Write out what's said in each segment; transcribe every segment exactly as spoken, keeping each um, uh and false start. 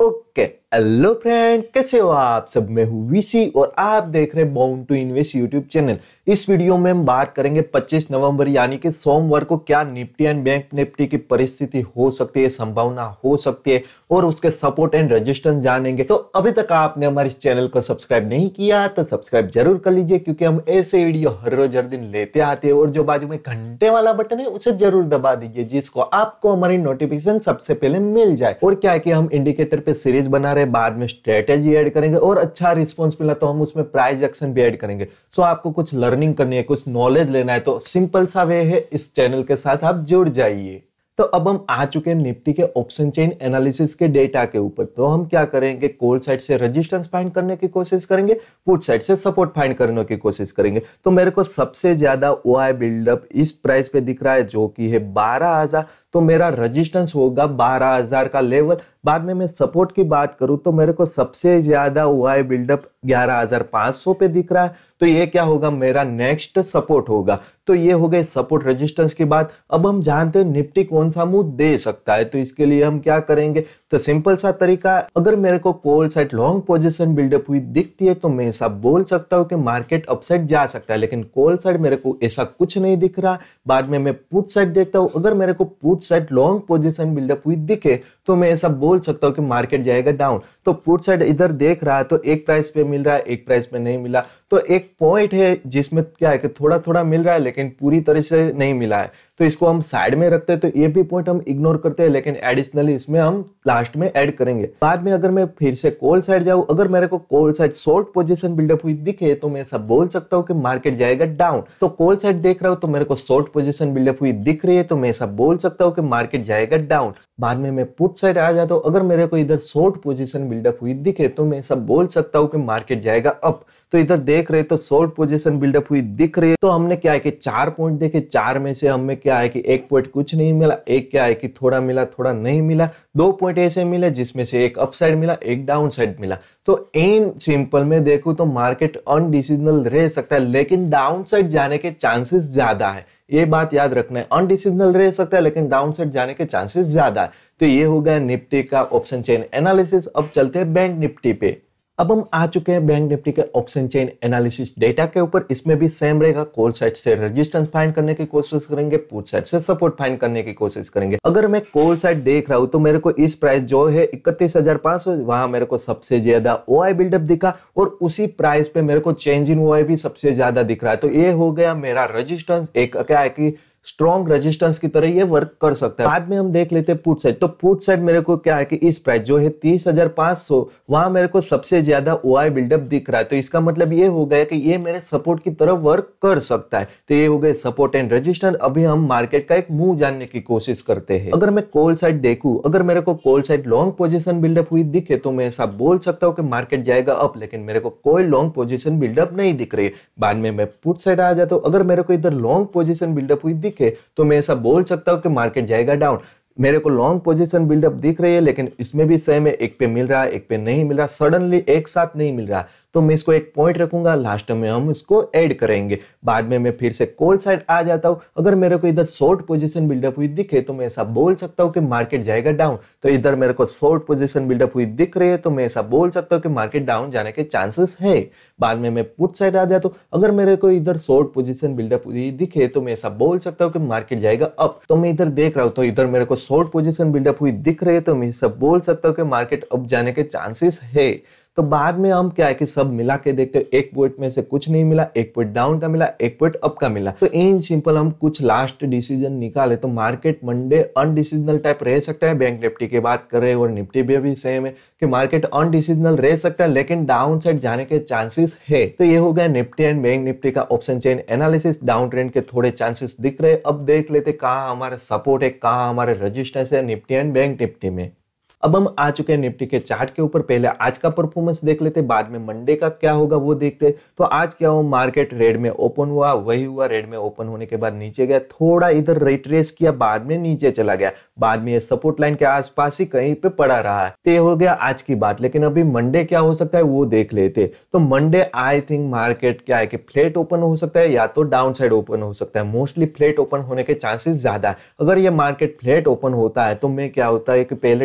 Okay hello friend, कैसे हो आप सब। मैं हूँ वीसी और आप देख रहे हैं bound to invest YouTube channel. इस वीडियो में हम बात करेंगे पच्चीस नवंबर यानी कि सोमवार को क्या निफ्टी एंड बैंक निफ्टी की परिस्थिति हो सकती है, संभावना हो सकती है और उसके सपोर्ट एंड रेजिस्टेंस जानेंगे। तो अभी तक आपने हमारे इस चैनल को सब्सक्राइब नहीं किया तो सब्सक्राइब जरूर कर लीजिए, क्योंकि हम ऐसे वीडियो हर रोज हर दिन लेते आते हैं। और जो बाजू में घंटे वाला बटन है उसे जरूर दबा दीजिए, जिसको आपको हमारी नोटिफिकेशन सबसे पहले मिल जाए। और क्या है कि हम इंडिकेटर पे सीरीज बना रहे, बाद में स्ट्रेटेजी ऐड करेंगे और अच्छा रिस्पॉन्स मिला तो हम उसमें प्राइस एक्शन भी ऐड करेंगे। सो आपको कुछ लर्निंग करनी है, कुछ नॉलेज लेना है तो सिंपल सा वे है, इस चैनल के साथ आप जुड़ जाइए। तो अब हम आ चुके हैं निफ्टी के ऑप्शन चेन एनालिसिस के डेटा के ऊपर। तो हम क्या करेंगे, कॉल साइड से रेजिस्टेंस फाइंड करने की कोशिश करेंगे, पुट साइड से सपोर्ट फाइंड करने की कोशिश करेंगे। तो मेरे को सबसे ज्यादा ओआई बिल्डअप इस प्राइस पे दिख रहा है जो कि है बारह हजार। तो मेरा रेजिस्टेंस होगा बारह हजार का लेवल। बाद में मैं सपोर्ट की बात करूं तो मेरे को सबसे ज्यादा ओआई बिल्डअप ग्यारह हजार पाँच सौ पे दिख रहा है। तो ये क्या होगा, मेरा नेक्स्ट सपोर्ट होगा। तो ये हो गए सपोर्ट रेजिस्टेंस की बात। अब हम जानते हैं निफ्टी कौन सा मूव दे सकता है, तो इसके लिए हम क्या करेंगे, तो सिंपल सा तरीका, अगर मेरे को call side long position buildup हुई दिखती है तो मैं ऐसा बोल सकता हूं कि मार्केट अपसाइड जा सकता है। लेकिन कॉल साइड मेरे को ऐसा कुछ नहीं दिख रहा। बाद में मैं पुट साइड देखता हूं, अगर मेरे को put side long position buildup हुई दिखे तो मैं ऐसा बोल सकता हूं कि मार्केट जाएगा डाउन। तो पुट साइड इधर देख रहा है तो एक प्राइस पे मिल रहा है, एक प्राइस पे नहीं मिला। तो एक पॉइंट है जिसमें क्या है कि थोड़ा थोड़ा मिल रहा है लेकिन पूरी तरह से नहीं मिला है, तो इसको हम साइड में रखते हैं। तो ये भी पॉइंट हम इग्नोर करते हैं, लेकिन एडिशनली इसमें हम लास्ट में ऐड करेंगे। बाद में अगर मैं फिर से कॉल साइड जाऊं, अगर मेरे को call side short position buildup हुई दिखे तो मैं ऐसा बोल सकता हूं कि मार्केट जाएगा डाउन। तो कॉल साइड देख रहा हूं तो मेरे को शॉर्ट पोजीशन बिल्डअप हुई दिख रही है तो मैं ऐसा बोल सकता हूं कि मार्केट जाएगा डाउन। बाद में मैं पुट साइड आ जाता हूं, अगर मेरे को इधर शॉर्ट पोजीशन बिल्डअप हुई दिखे तो मैं ऐसा बोल सकता हूं कि मार्केट जाएगा अप। तो इधर देख रहे तो शॉर्ट पोजीशन बिल्डअप हुई दिख रही है। तो हमने क्या है कि चार पॉइंट देखे, चार में से हमें क्या है कि एक पॉइंट कुछ नहीं मिला, एक क्या है कि थोड़ा मिला थोड़ा नहीं मिला, दो पॉइंट ऐसे मिले जिसमें से एक अपसाइड मिला एक डाउन साइड मिला। तो इन सिंपल में देखूं तो मार्केट अनडिसीजनल रह सकता है, लेकिन डाउन साइड जाने के चांसेस ज्यादा है। ये बात याद रखना है, अनडिसीजनल रह सकता है लेकिन डाउन साइड जाने के चांसेस ज्यादा है। तो ये हो गया निफ्टी का ऑप्शन चेन एनालिसिस। अब चलते हैं बैंक निफ्टी पे। अब हम आ चुके हैं बैंक निफ्टी के ऑप्शन चेन एनालिसिस डेटा के ऊपर। इसमें भी सेम रहेगा, कॉल साइड से रेजिस्टेंस फाइंड करने की कोशिश करेंगे, पुट साइड से सपोर्ट फाइंड करने की कोशिश करेंगे। अगर मैं कॉल साइड देख रहा हूं तो मेरे को इस प्राइस जो है इकतीस हजार पांच सौ, वहां मेरे को सबसे ज्यादा ओआई बिल्डअप दिखा और उसी प्राइस पे मेरे को चेंज इन ओआई भी सबसे ज्यादा दिख रहा है। तो ये हो गया मेरा रेजिस्टेंस, एक क्या है कि स्ट्रॉन्ग रेजिस्टेंस की तरह ये वर्क कर सकता है। बाद में हम देख लेते हैं पुट साइड। तो पुट साइड मेरे को क्या है कि इस प्राइस जो है तीस हजार पांच सौ, वहां मेरे को सबसे ज्यादा ओआई बिल्डअप दिख रहा है। तो इसका मतलब ये हो गया कि ये मेरे सपोर्ट की तरफ वर्क कर सकता है। तो ये हो गए सपोर्ट एंड रेजिस्टेंस। अभी हम मार्केट का एक मूव जानने की कोशिश करते हैं। अगर मैं कॉल साइड देखूं, अगर मेरे को call side long position buildup हुई दिखे तो मैं ऐसा बोल सकता हूं कि मार्केट जाएगा अप, लेकिन मेरे को कोई लॉन्ग पोजीशन बिल्डअप नहीं दिख रही है। बाद में मैं पुट साइड आ जाता हूं, अगर मेरे को इधर लॉन्ग पोजीशन बिल्डअप हुई दिखे तो मैं ऐसा बोल सकता हूं कि मार्केट जाएगा डाउन। मेरे को लॉन्ग पोजीशन बिल्डअप दिख रही है लेकिन इसमें भी सेम है, एक पे मिल रहा है एक पे नहीं मिल रहा, सडनली एक साथ नहीं मिल रहा। तो मैं इसको एक पॉइंट रखूंगा, लास्ट में हम इसको ऐड करेंगे। बाद में मैं फिर से कॉल साइड आ जाता हूं, अगर मेरे को इधर शॉर्ट पोजीशन बिल्डअप हुई दिखे तो मैं ऐसा बोल सकता हूं कि मार्केट जाएगा डाउन। तो इधर मेरे को शॉर्ट पोजीशन बिल्डअप हुई दिख रही है तो मैं ऐसा बोल सकता हूं कि मार्केट डाउन जाने के चांसेस है। बाद में मैं पुट साइड आ जाता हूं, अगर मेरे को इधर शॉर्ट पोजीशन बिल्डअप हुई दिखे तो मैं ऐसा बोल सकता हूं कि मार्केट जाएगा अप। तो मैं इधर देख रहा हूं तो इधर मेरे को शॉर्ट पोजीशन बिल्डअप हुई दिख रही है तो मैं ऐसा बोल सकता हूं कि मार्केट अप जाने के चांसेस है। तो बाद में हम क्या है कि सब मिला के देखते हैं, एक पॉइंट में से कुछ नहीं मिला, एक पॉइंट डाउन का मिला, एक पॉइंट अप का मिला। तो इन सिंपल हम कुछ लास्ट डिसीजन निकाले तो मार्केट मंडे अनडिसीजनल टाइप रह सकता है। बैंक निफ्टी की बात कर रहे हैं और निफ्टी भी अभी सेम है कि मार्केट अनडिसीजनल रह सकता है लेकिन डाउन साइड जाने के चांसेस है। तो ये हो गया निफ्टी एंड बैंक निफ्टी का option chain analysis. Down trend के थोड़े चांसेस दिख रहे हैं। अब देख लेते कहाँ हमारा सपोर्ट है, कहाँ हमारे रजिस्टेंस है निफ्टी एंड बैंक निफ्टी में। अब हम आ चुके हैं निफ्टी के चार्ट के ऊपर। पहले आज का परफॉर्मेंस देख लेते, बाद में मंडे का क्या होगा वो देखते। तो आज क्या हुआ, मार्केट रेड में ओपन हुआ, वही हुआ, रेड में ओपन होने के बाद नीचे गया, थोड़ा इधर रिट्रेस किया, बाद में नीचे चला गया, बाद में ये सपोर्ट लाइन के आसपास ही कहीं पे पड़ा रहा है। तो ये हो गया आज की बात। लेकिन अभी मंडे क्या हो सकता है वो देख लेते। तो मंडे आई थिंक मार्केट क्या है कि फ्लैट ओपन हो सकता है या तो डाउन साइड ओपन हो सकता है। मोस्टली फ्लैट ओपन होने के चांसेस ज्यादा है। अगर ये मार्केट फ्लैट ओपन होता है तो मैं क्या होता है कि पहले डाउन ट्रेंड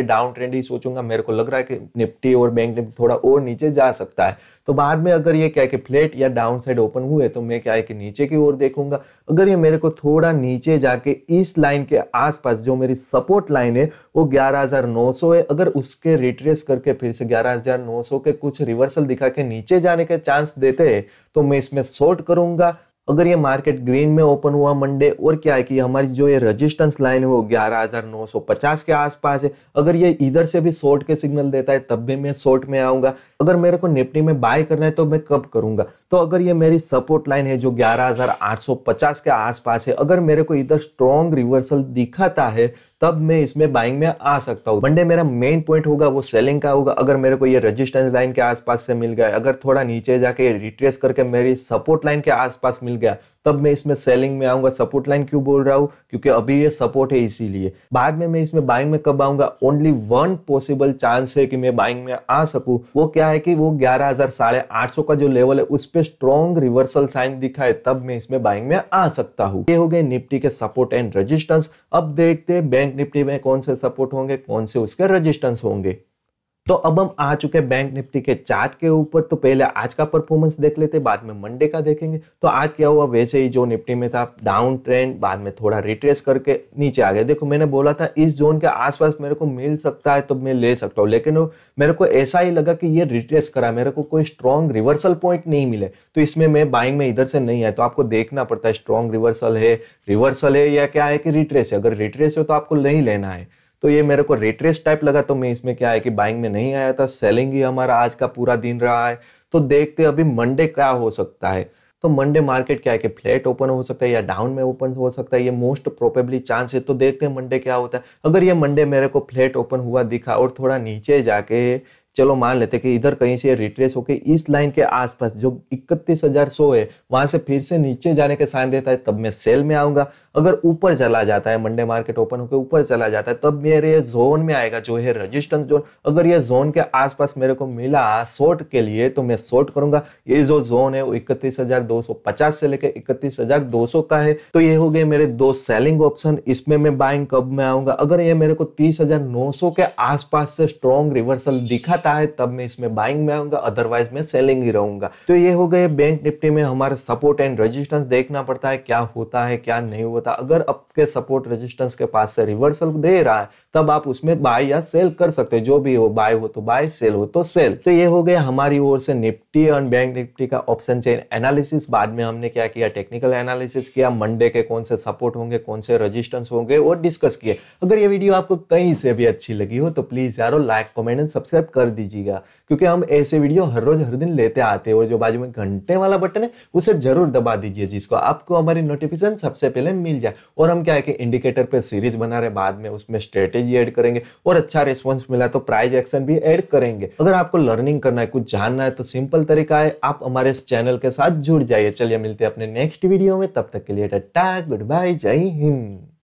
ही सोचूंगा, मेरे को लग रहा है कि निफ्टी और बैंक निफ्टी थोड़ा और नीचे जा सकता है, तो बाद में अगर ये क्या है कि फ्लैट या डाउन साइड ओपन हुए तो मैं क्या है कि नीचे की ओर देखूंगा। अगर ये मेरे को थोड़ा नीचे जाके इस लाइन के आसपास जो मेरी सपोर्ट लाइन है वो ग्यारह हज़ार नौ सौ है, अगर उसके रिट्रेस करके फिर से ग्यारह हज़ार नौ सौ के कुछ रिवर्सल दिखा के नीचे जाने के चांस देते हैं तो मैं इसमें शॉर्ट करूंगा। अगर ये मार्केट ग्रीन में ओपन हुआ मंडे और क्या है कि हमारी जो ये रेजिस्टेंस लाइन है वो ग्यारह हज़ार नौ सौ पचास के आसपास है, अगर ये इधर से भी शॉर्ट के सिग्नल देता है तब भी मैं शॉर्ट में आऊंगा। अगर मेरे को निफ्टी में बाय करना है तो मैं कब करूंगा, तो अगर ये मेरी सपोर्ट लाइन है जो ग्यारह हज़ार आठ सौ पचास के आसपास है, अगर मेरे को इधर स्ट्रॉन्ग रिवर्सल दिखाता है तब मैं इसमें बाइंग में आ सकता हूँ। मंडे मेरा मेन पॉइंट होगा वो सेलिंग का होगा। अगर मेरे को ये रेजिस्टेंस लाइन के आसपास से मिल गया, अगर थोड़ा नीचे जाके रिट्रेस करके मेरी सपोर्ट लाइन के आसपास मिल गया तब मैं इसमें सेलिंग में आऊंगा। सपोर्ट लाइन क्यों बोल रहा हूं, क्योंकि अभी ये सपोर्ट है इसीलिए। बाद में मैं इसमें बाइंग में कब आऊंगा, ओनली वन पॉसिबल चांस है कि मैं बाइंग में आ सकूं, वो क्या है कि वो ग्यारह हज़ार साढ़े आठ सौ का जो लेवल है उस पे स्ट्रॉन्ग रिवर्सल साइन दिखाए तब मैं इसमें बाइंग में आ सकता हूं। ये हो गए निफ्टी के सपोर्ट एंड रेजिस्टेंस। अब देखते हैं बैंक निफ्टी में कौन से सपोर्ट होंगे, कौन से उसके रेजिस्टेंस होंगे। तो अब हम आ चुके बैंक निफ्टी के चार्ट के ऊपर। तो पहले आज का परफॉर्मेंस देख लेते, बाद में मंडे का देखेंगे। तो आज क्या हुआ, वैसे ही जो निफ्टी में था डाउन ट्रेंड, बाद में थोड़ा रिट्रेस करके नीचे आ गया। देखो मैंने बोला था इस जोन के आसपास मेरे को मिल सकता है तो मैं ले सकता हूँ, लेकिन मेरे को ऐसा ही लगा कि ये रिट्रेस करा, मेरे को कोई स्ट्रॉन्ग रिवर्सल पॉइंट नहीं मिले, तो इसमें मैं बाइंग में इधर से नहीं आया। तो आपको देखना पड़ता है स्ट्रॉन्ग रिवर्सल है रिवर्सल है या क्या है कि रिट्रेस है। अगर रिट्रेस हो तो आपको नहीं लेना है। तो ये मेरे को रिट्रेस टाइप लगा तो मैं इसमें क्या है कि बाइंग में नहीं आया था। सेलिंग ही हमारा आज का पूरा दिन रहा है। तो देखते अभी मंडे क्या हो सकता है। तो मंडे मार्केट क्या है कि फ्लैट ओपन हो सकता है या डाउन में ओपन हो सकता है, ये मोस्ट प्रोबेबली चांस है। तो देखते हैं मंडे क्या होता है। अगर ये मंडे मेरे को फ्लैट ओपन हुआ दिखा और थोड़ा नीचे जाके चलो मान लेते कि इधर कहीं से रिट्रेस होके इस लाइन के आसपास जो इकतीस हज़ार सौ है वहां से फिर से नीचे जाने के साइन देता है तब मैं सेल में आऊंगा। अगर ऊपर चला जाता है, मंडे मार्केट ओपन होकर ऊपर चला जाता है, तब मेरे जोन में आएगा जो है रेजिस्टेंस जोन। अगर ये जोन के आसपास मेरे को मिला शॉर्ट के लिए तो मैं शॉर्ट करूंगा। ये जो जोन है वो इकतीस हज़ार दो सौ पचास से लेकर इकतीस हज़ार दो सौ का है। तो ये हो गए मेरे दो सेलिंग ऑप्शन। इसमें मैं बाइंग कब में आऊंगा, अगर ये मेरे को तीस हज़ार नौ सौ के आसपास से स्ट्रॉन्ग रिवर्सल दिखाता है तब मैं इसमें बाइंग में आऊंगा, अदरवाइज मैं सेलिंग ही रहूंगा। तो ये हो गए बैंक निफ्टी में हमारे सपोर्ट एंड रेजिस्टेंस। देखना पड़ता है क्या होता है क्या नहीं होता। अगर आपके सपोर्ट रेजिस्टेंस के पास से रिवर्सल दे रहा है तब आप उसमें बाय या सेल कर सकते हो, जो भी हो, बाय हो तो बाय, सेल हो तो सेल। तो ये हो गया हमारी ओर से निफ्टी और बैंक निफ्टी का ऑप्शन चेन एनालिसिस। बाद में हमने क्या किया, टेक्निकल एनालिसिस किया, मंडे के कौन से सपोर्ट होंगे कौन से रेजिस्टेंस होंगे और डिस्कस किए। अगर ये वीडियो आपको कहीं से भी अच्छी लगी हो तो प्लीज यारो लाइक कमेंट एंड सब्सक्राइब कर दीजिएगा, क्योंकि हम ऐसे वीडियो हर रोज हर दिन लेते आते हैं। और जो बाजू में घंटे वाला बटन है उसे जरूर दबा दीजिए, जिसको आपको हमारी नोटिफिकेशन सबसे पहले मिल जाए। और हम क्या है कि इंडिकेटर पे सीरीज बना रहे, बाद में उसमें स्ट्रेटेजी ऐड करेंगे और अच्छा रिस्पॉन्स मिला तो प्राइस एक्शन भी ऐड करेंगे। अगर आपको लर्निंग करना है, कुछ जानना है, तो सिंपल तरीका है, आप हमारे इस चैनल के साथ जुड़ जाइए। चलिए मिलते हैं अपने नेक्स्ट वीडियो में, तब तक के लिए टाटा, गुड बाय, जय हिंद।